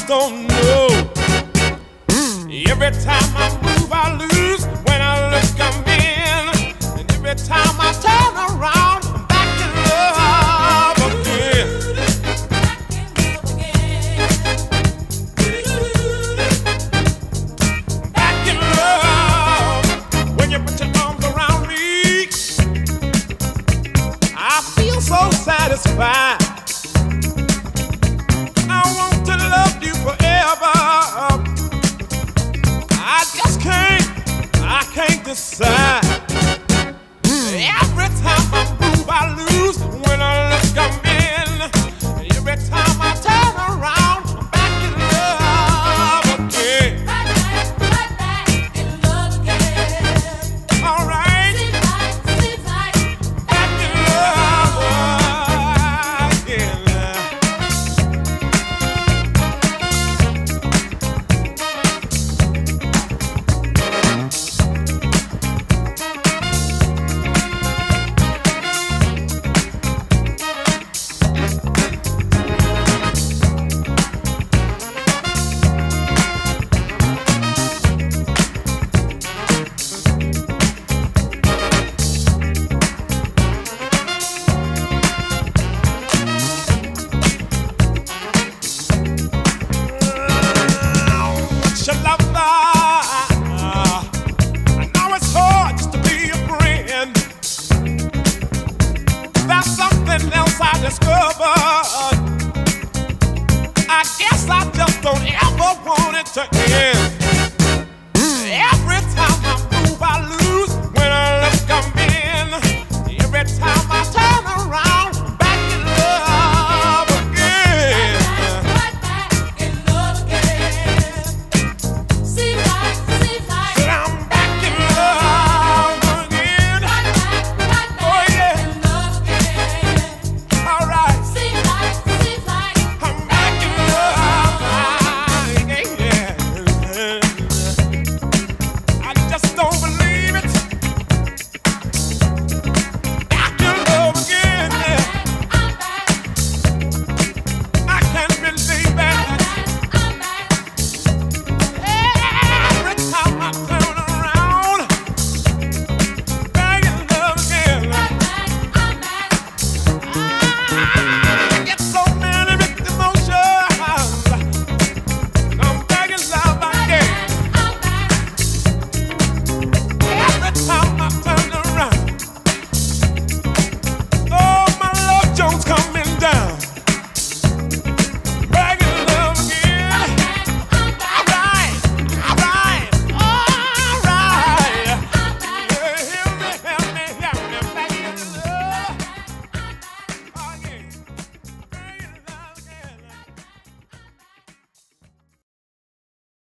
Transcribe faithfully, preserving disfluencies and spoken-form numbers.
don't know. Every time I move, I lose. When I look, I'm in. And every time I turn around, I'm back in love again. Back in love. When you put your arms around me, I feel so satisfied. I want to love you forever. I just can't, I can't decide.